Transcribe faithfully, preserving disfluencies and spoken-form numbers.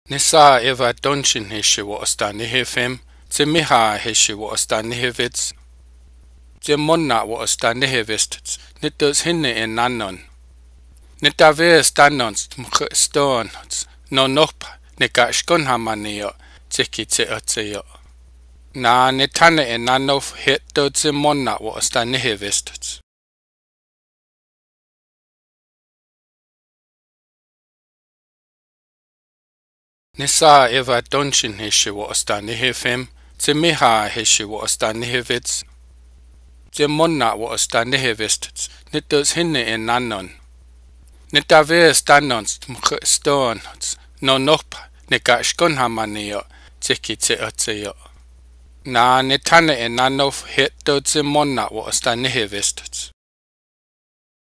Nisa eva donchin hishe wo ostani hefem, ze miha hishe wo ostani hevits, ze monna wo ostani hevist, nitos hinne en nannon. Nita ve stannons mkh ston, no nop nika shkonhamanio, zeki tse otseyo. Na nitane en nannof hitto ze monna wo ostani hevist. Nisa eva donchin hishe wo ostani hefem, ze miha hishe wo ostani hevits, ze monna wo ostani hevist, nitos hinne en nannon. Nita ve stannons mkh ston, no nop nika shkonhamanio, zeki tse otseyo. Na nitane en nannof hitto ze monna wo ostani hevist.